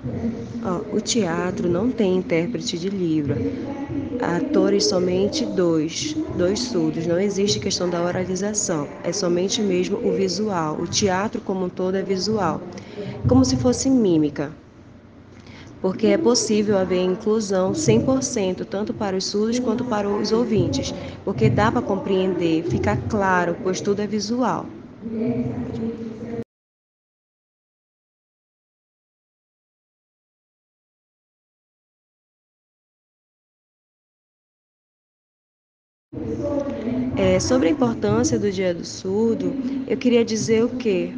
Ó, o teatro não tem intérprete de Libra. Atores somente dois surdos. Não existe questão da oralização. É somente mesmo o visual. O teatro como um todo é visual, como se fosse mímica. Porque é possível haver inclusão 100%, tanto para os surdos quanto para os ouvintes, porque dá para compreender, fica claro, pois tudo é visual. Sobre a importância do Dia do Surdo, eu queria dizer o quê?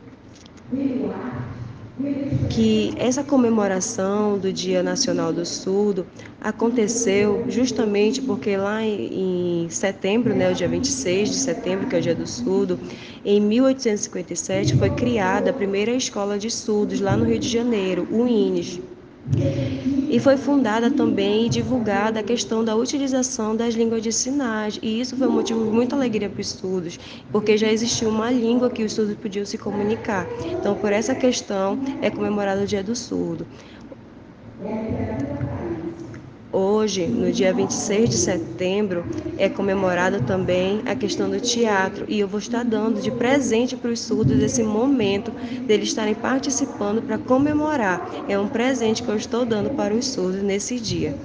Que essa comemoração do Dia Nacional do Surdo aconteceu justamente porque lá em setembro, né, o dia 26 de setembro, que é o Dia do Surdo, em 1857 foi criada a primeira escola de surdos lá no Rio de Janeiro, o INES. E foi fundada também e divulgada a questão da utilização das línguas de sinais. E isso foi um motivo de muita alegria para os surdos, porque já existia uma língua que os surdos podiam se comunicar. Então, por essa questão, é comemorado o Dia do Surdo. Hoje, no dia 26 de setembro, é comemorada também a questão do teatro. E eu vou estar dando de presente para os surdos esse momento deles estarem participando para comemorar. É um presente que eu estou dando para os surdos nesse dia.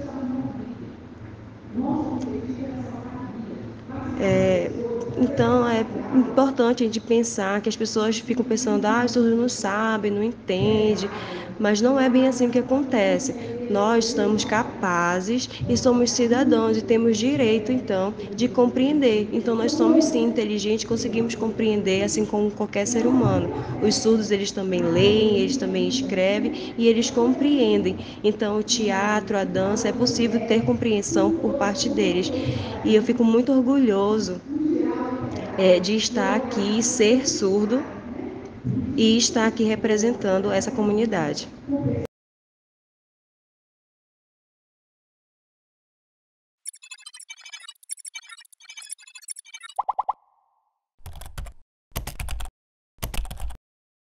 É, então, é importante a gente pensar que as pessoas ficam pensando, os surdos não sabem, não entendem, mas não é bem assim que acontece. Nós estamos capazes e somos cidadãos e temos direito, então, de compreender. Então, nós somos sim inteligentes, conseguimos compreender, assim como qualquer ser humano. Os surdos, eles também leem, eles também escrevem e eles compreendem. Então, o teatro, a dança, é possível ter compreensão por parte deles. E eu fico muito orgulhoso de estar aqui, ser surdo e estar aqui representando essa comunidade.